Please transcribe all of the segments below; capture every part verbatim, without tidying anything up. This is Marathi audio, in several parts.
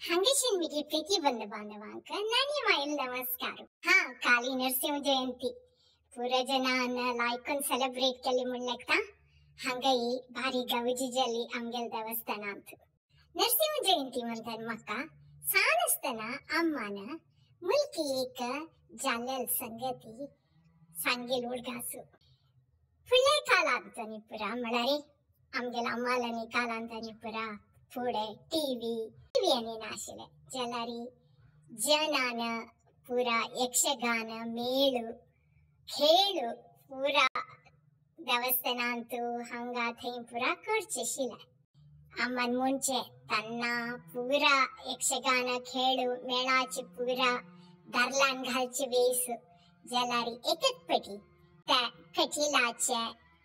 ಹಂಗಶಿನ್ಮಿಗೆ ಪ್ರೀತಿ ಬಂದ ಬಾಂಧವಾಂಕ ನಾನಿ ಮಾಯಲ್ ನಮಸ್ಕಾರ. ಹಾ काली नरसिंह जयंती पूरा जनान लायकन सेलिब्रेट केली म्हणलेकता हंगई भारी गवजीजली आमगेल देवस्थान अंत नरसिंह जयंती म्हणतात मका सानस्तना अम्मान मुलकी एक जालेल संगती सांगेल उडगासु फुल्ले कालांतनी पुरा मळारे आमगेल अम्मालनी कालांतनी पुरा पुढे टीव्ही टीव्ही आणि नाशिले जलारी जनान पुरा यक्षगान मेळु खेळु पुरा देवस्थानांतु हंगा थई पुरा करचेशिले अम्मन मुंचे तन्ना पुरा यक्षगान खेळु मेळाची पुरा दरलान घालची वेस जलारी एकटपटी त्या कठीलाचे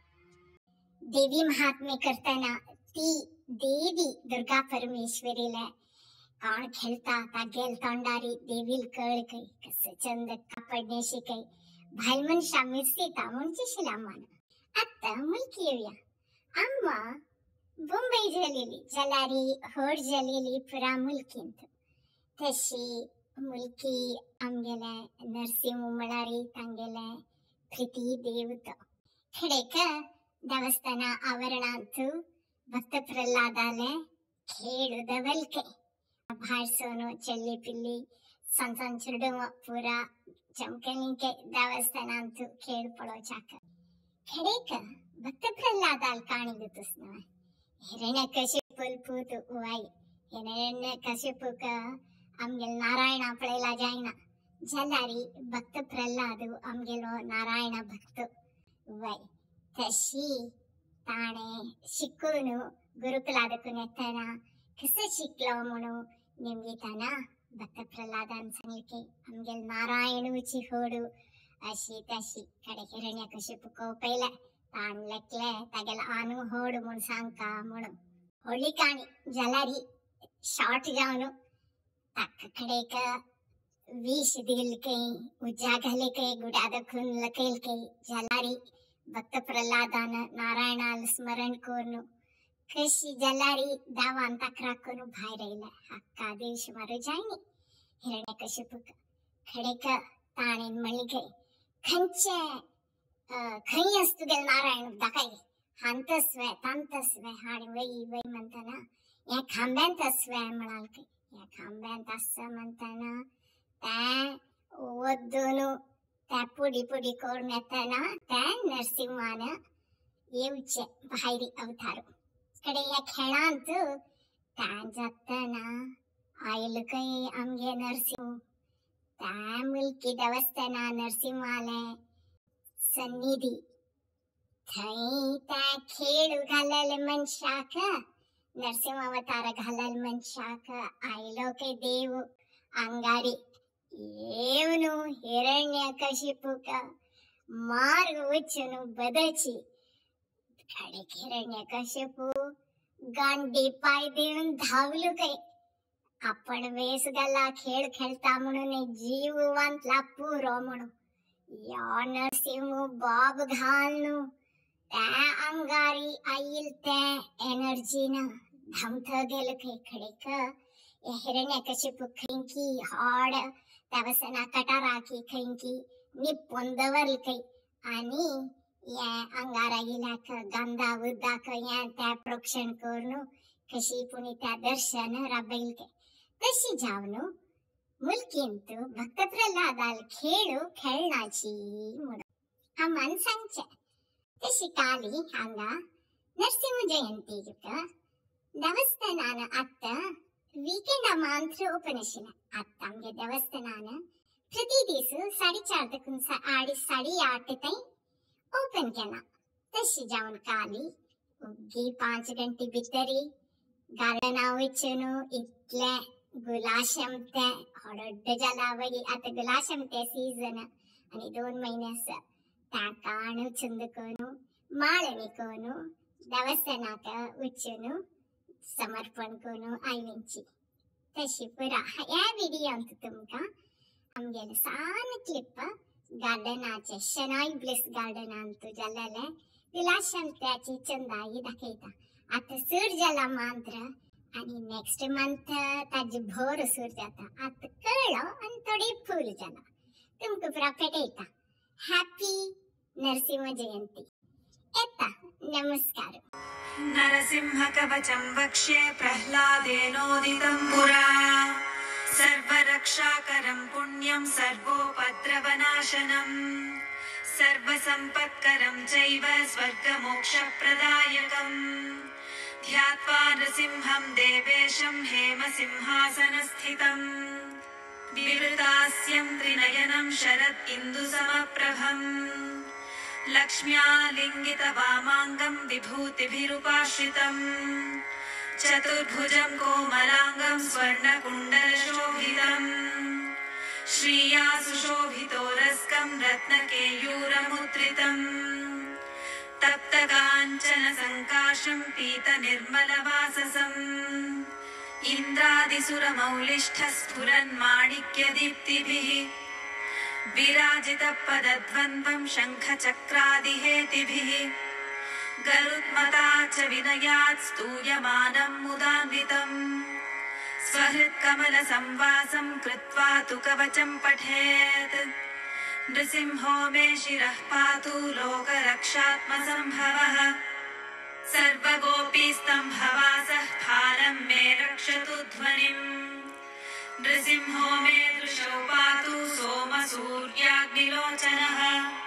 देवी महात्म्य करताना ती देवी दुर्गा परमेश्वरीला काण खेळता ता गेल तोंडारी देवील कळ काही कस चंद कापडणे शिकाय भाई मनशा मिरसीता म्हणजे शिलामान आता मुलकी येऊया अम्मा बॉम्बे जलेली जलारी होड जलेली पुरा मुलकींत तशी मुलकी आमगेले नरसिंह मळारी तांगेले प्रीती देवता खडेक देवस्थान आवरणांत भक्त प्रल्हादाले खेळु दवल्के भाषणो चल्ली पिल्ली संसन चिरडम पुरा चमकनिके देवस्थानांत खेळ पडोचाक खडेक भक्त प्रल्हादाल काणी गुतुस्न हिरण्यकशिपुल पूत उवाई हिरण्यकशिपुक आमगेल नारायण पळेला जायना जलारी भक्त प्रल्हाद आमगेलो नारायण भक्त उवाई तशी ताणे शिकून गुरुकुलादकून येताना कसं शिकलो म्हणून निमगिताना भक्त प्रल्हादान सांगले आमगेल नारायणूची होडू अशी तशी कडे हिरण्यकशिपू पहिले ताणलेकले तागेल आनू होड म्हूण सांगका म्हणून होळी काणी जलारी शॉर्ट जावन ताका कडेक विष दिल काही उज्जा घाले काही गुडादकून लकेल काही जलारी भक्त प्रल्हादान नारायणाल स्मरण करून कशी जलारी दावान तक्रार करून भायर येयले हक्का दिवस मारू जायनी हिरण्यकशिपूक खडेक ताणेन म्हणले खंयचे खंय असतो गेल नारायण दाखय हांतस्वे तांतस्वे हाड वई वई म्हणताना या खांब्यांत अस्वे म्हणाल की या खांब्यांत अस म्हणताना त्या ओद्दून त्या पुडी पुडी करून येताना त्या नरसिंहान येवचे भायरी अवतार कडे या खेळांत त्या जाताना आयल काही आमगे नरसिंह त्या मुलकी देवस्थाना नरसिंहाले सन्निधी थंय त्या खेळ घालल मनशाक नरसिंह अवतार घालल मनशाक आयलो के देव अंगारी येवनु हिरण्यकशिपूक मार्ग वचनु बदची कडे हिरण्यकशिपू गांडी पाय देऊन धावलो काही आपण वेस गला खेळ खेळता म्हणून जीववंतला पुरो म्हणून या नरसिंह बाब घालनु त्या अंगारी आईल त्या एनर्जीन धामथ गेल काही खडेक हिरण्यकशिपू खैंकी हाड देवस्थाना कटाराकी खैंकी निप्पून दवरल काही आणि या अंगारा गेल्याक गंधा उद्दाक या त्या प्रोक्षण करून कशी पुणी त्या दर्शन राबैल के तशी जावनु मुलकींत भक्त प्रल्हादाल खेळू खेळण्याची म्हणून अम्मान सांगचे तशी काली हांगा नरसिंह जयंती देवस्थानान आत्ता वीकेंड मात्र ओपन आशिल्लें आत्ता आमगे देवस्थानान प्रति दीस साडे चार देखून आडी साडे आठ ताईं ओपन केला तशी जावन काली उगी पांच घंटे भितरी गार्डना वचून इतले गुलाशम ते हडड्ड जाला वगी आता गुलाशम ते सीजन आणि दोन महिने आसा त्या काण चंद कोनु माळणी कोनु देवस्थानाक वचून समर्पण करून आयलींची तशी पुरा ह्या व्हिडिओंत तुमकां आमगेले सान क्लिप गार्डनाचे शनाई ब्लिस गार्डनांत जाल्ले गुलाशम त्याची चंदाई दाखयता आता सूर जाला मात्र आणि नेक्स्ट मंथ ताज भोर सुर जाता आत कळलो आणि थोडी फूल जाना तुमको पूरा पेटेता हैप्पी नरसिंह जयंती एता नमस्कार नरसिंह कवचं वक्ष्ये प्रह्लादेनोदितं पुरा सर्वरक्षाकरं पुण्यं सर्वोपद्रवनाशनं सर्वसम्पत्करं चैव स्वर्गमोक्षप्रदायकम् ध्यात्वा नृसिंहं देवेशं हेमसिंहासनस्थितम् विवृतास्यं त्रिनयनं शरत् इन्दुसमप्रभम् लक्ष्म्यालिङ्गितवामाङ्गं विभूतिभिरुपाश्रितम् चतुर्भुजं कोमलाङ्गं स्वर्णकुण्डलशोभितम् श्रिया सुशोभितोरस्कं रत्नकेयूरमुद्रितम् तप्तकाञ्चन सङ्काशं पीतनिर्मलवाससम् इन्द्रादिसुरमौलिष्ठस्फुरन्माणिक्यदीप्तिभिः विराजितपदद्वन्द्वं शङ्खचक्रादिहेतिभिः गरुत्मता च विनयात् स्तूयमानं मुदान्वितम् स्वहृत्कमलसंवासं कृत्वा तु कवचं पठेत् नृसिंहो मे शिरः पातु लोकरक्षात्मसम्भवः सर्वगोपीस्तम्भवासः फालं मे रक्षतु ध्वनिम् नृसिंहो मे दृशौ पातु सोमसूर्याग्निलोचनः